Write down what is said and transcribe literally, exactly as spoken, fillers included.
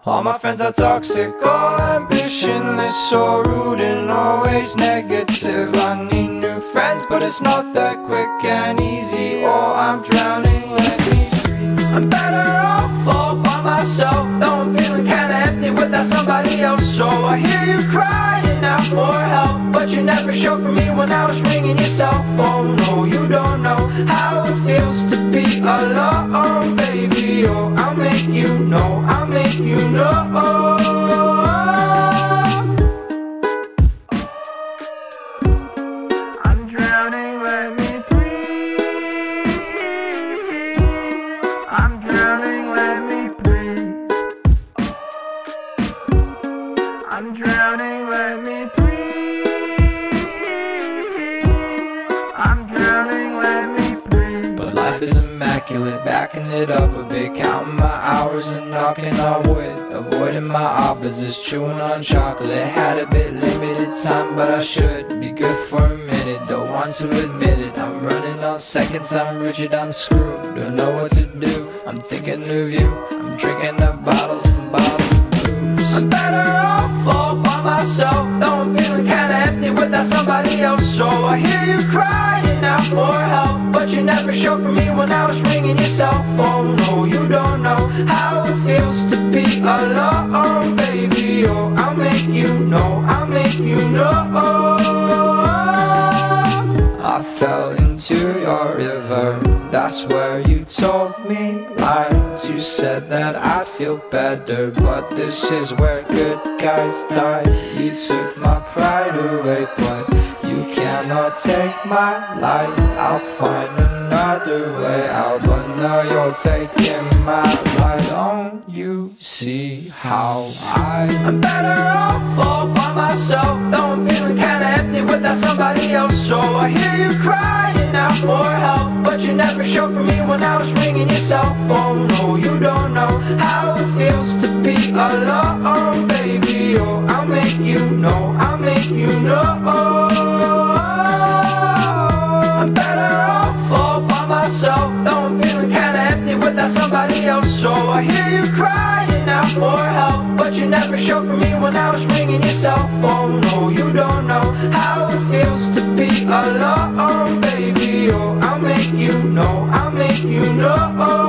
All my friends are toxic, all ambitionless, so rude and always negative. I need new friends, but it's not that quick and easy, or I'm drowning, let me free. I'm better off all by myself, though I'm feeling kinda empty without somebody else. So I hear you crying out for help, but you never showed for me when I was ringing your cell phone. No, you don't know how it feels to be alone, baby. Oh, I'll make you know, I'll make you know. I'm drowning, let me breathe. I'm drowning, let me breathe. I'm drowning, let me breathe. I'm drowning, let me breathe. But life is immaculate, backing it up a bit, counting my hours and knocking on wood, avoiding my opposites, chewing on chocolate. Had a bit limited time, but I should be good for a minute. Don't want to admit it, I'm running on seconds, I'm rigid, I'm screwed. Don't know what to do, I'm thinking of you. I'm drinking up bottles and bottles of booze. I'm better off all by myself, though I'm feeling kinda empty without somebody else. So I hear you crying out for help, but you never showed for me when I was ringing your cell phone. No, you don't know how it feels to be alone, baby. Oh, I'll make you know, I'll make you know. I fell into your river, that's where you told me lies. You said that I'd feel better, but this is where good guys die. You took my pride away, but you cannot take my life. I'll find another way out, but now you're taking my life. Don't you see how I I'm better off all by myself, though I'm feeling kinda empty without somebody else. So I hear you crying out for help, but you never showed for me when I was ringing your cell phone. No, you don't know how it feels to be alone, baby. Oh, I'll make you know, I'll make you know. I'm better off all by myself, though I'm feeling kinda empty without somebody else. So I hear you crying out for help, but you never showed for me when I was ringing your cell phone. No, you don't know how it feels to be alone, baby. Oh, I'll make you know, I'll make you know.